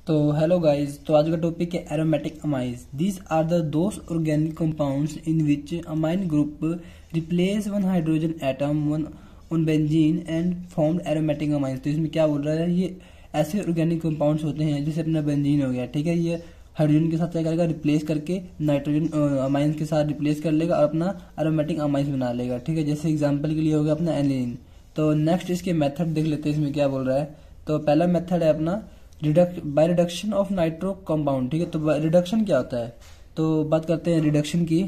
तो hello guys, तो आज का टॉपिक है aromatic amines. These are the those organic compounds in which amine group replace one hydrogen atom one on benzene and formed aromatic amines. तो इसमें क्या बोल रहा है, ये ऐसे ऑर्गेनिक कंपाउंड्स होते हैं जैसे अपना बेंजीन हो गया, ठीक है। ये हाइड्रोजन के साथ क्या करेगा, रिप्लेस करके नाइट्रोजन अमाइंस के साथ रिप्लेस कर लेगा और अपना एरोमेटिक अमाइंस बना लेगा, ठीक है। जैसे एग्जाम्पल के लिए हो गया अपना एनिलीन। तो नेक्स्ट इसके मेथड देख लेते हैं, इसमें क्या बोल रहा है। तो पहला मेथड है अपना by reduction of nitro compound, ठीक है। तो रिडक्शन क्या होता है, तो बात करते हैं रिडक्शन की।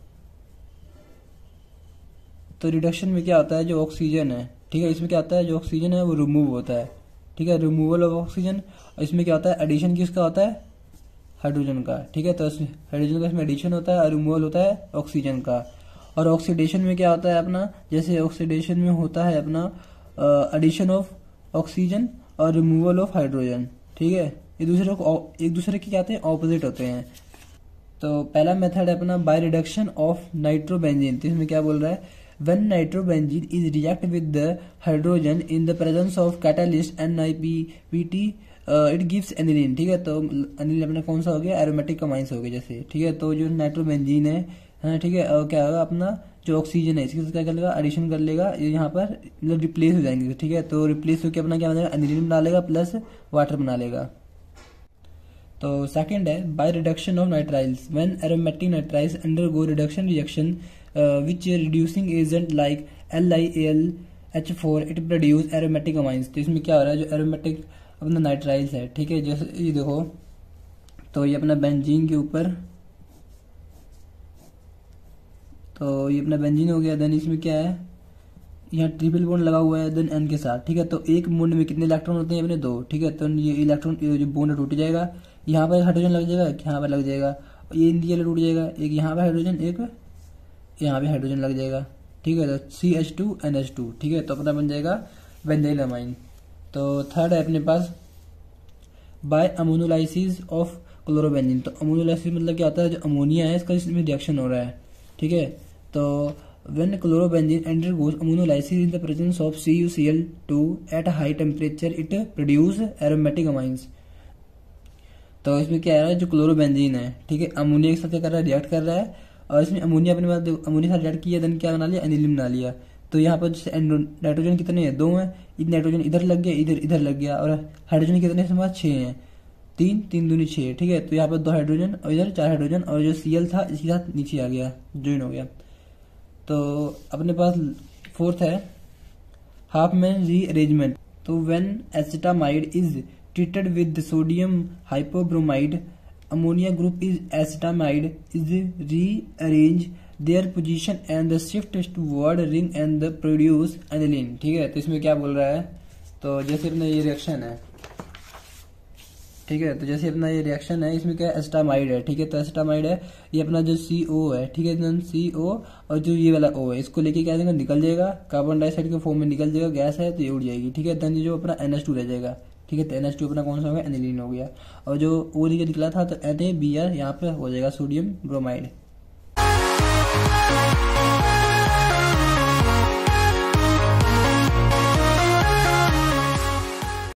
तो रिडक्शन में क्या होता है, जो ऑक्सीजन है, ठीक है, इसमें क्या होता है, जो ऑक्सीजन है वो रिमूव होता है, ठीक है, रिमूवल ऑफ ऑक्सीजन। इसमें क्या होता है, एडिशन किसका होता है, हाइड्रोजन का, ठीक है। तो हाइड्रोजन का इसमें एडिशन होता है और रिमूवल होता है ऑक्सीजन का। और ऑक्सीडेशन में क्या होता है अपना, जैसे ऑक्सीडेशन में होता है अपना एडिशन ऑफ ऑक्सीजन और रिमूवल ऑफ हाइड्रोजन, ठीक है। एक दूसरे के क्या आते हैं, ऑपोजिट होते हैं। तो पहला मेथड है अपना बाय रिडक्शन ऑफ नाइट्रोबेंजीन। तो इसमें क्या बोल रहा है, when nitrobenzene is react with the hydrogen in the presence of catalyst NiPBT it gives aniline, ठीक है। तो एनिलीन अपना कौन सा हो गया, एरोमेटिक अमाइंस हो गया जैसे, ठीक है। तो जो नाइट्रोबेंजीन है, ठीक है, क्या होगा अपना जो ऑक्सीजन है इसके साथ क्या कर लेगा, एडिशन कर लेगा, यहाँ पर मतलब रिप्लेस हो जाएंगे, ठीक है। तो रिप्लेस होकर अपना क्या बना लेगा, एनिलीन बना लेगा प्लस वाटर बना लेगा। तो सेकंड है by reduction of nitriles. When aromatic nitriles undergo reduction reaction which reducing agent like LiAlH4 it produce aromatic amines. तो इसमें क्या हो रहा है, जो एरोमेटिक अपना नाइट्राइल्स है, ठीक है, जैसे ये देखो, तो ये अपना बेंजीन के ऊपर, तो ये अपना बेंजीन हो गया। देन इसमें क्या है, यहाँ ट्रिपल बॉन्ड लगा हुआ है देन N के साथ, ठीक है। तो एक बॉन्ड में कितने इलेक्ट्रॉन होते हैं, अपने दो, ठीक है। तो ये इलेक्ट्रॉन जो बॉन्ड टूट जाएगा, यहाँ पर हाइड्रोजन लग जाएगा, यहाँ पर लग जाएगा, ये इंडिया टूट जाएगा, एक यहाँ पर हाइड्रोजन, एक यहाँ पे हाइड्रोजन लग जाएगा, ठीक है। तो CH2NH2, ठीक है। तो अपना बन जाएगा बेंजाइल अमाइन। तो थर्ड है अपने पास बाय अमोनोलाइसिस ऑफ क्लोरोबेंजीन। तो अमोनोलाइसिस मतलब क्या होता है, जो अमोनिया है इसका इसमें रिएक्शन हो रहा है, ठीक है। तो when chlorobenzene undergoes ammonolysis in the presence of CuCl2 at high temperature it produce aromatic amines। तो इसमें क्या है, जो क्लोरोबेंजीन है, ठीक है, अमोनिया के साथ क्या कर रहा है, रिएक्ट कर रहा है, और इसमें अमोनिया अपने पास अमोनिया से रिएक्ट किया, देन क्या बना लिया, एनिलीन बना लिया। तो यहाँ पर नाइट्रोजन कितने हैं, 2 हैं, नाइट्रोजन इधर लग गया, इधर लग गया, और हाइड्रोजन कितने हमारे 6 हैं, 3 दूनी 6, ठीक है। तो यहाँ पर 2 हाइड्रोजन और इधर 4 हाइड्रोजन, और जो Cl था इसके साथ नीचे आ गया, ज्वाइन हो गया। तो अपने पास फोर्थ है हाफमैन रीअरेंजमेंट। तो when acetamide is treated with sodium hypobromide ammonia group is acetamide is rearrange their position and the shift toward ring and the produce aniline, ठीक है। तो इसमें क्या बोल रहा है, तो जैसे अपना ये रिएक्शन है, ठीक है। तो जैसे अपना ये रिएक्शन है, इसमें क्या एसिटामाइड है, ठीक है। तो एसिटामाइड है, ये अपना जो CO है, ठीक है, CO और जो ये वाला O है, इसको लेके क्या देगा, निकल जाएगा, कार्बन डाइऑक्साइड के फॉर्म में निकल जाएगा, गैस है तो ये उड़ जाएगी, ठीक है। देन जो अपना NH2 रह जाएगा, ठीक है। तो NH2 अपना कौन सा हो गया, एनिलीन हो गया, और जो O निकला था तो NaBr यहाँ पे हो जाएगा सोडियम ब्रोमाइड।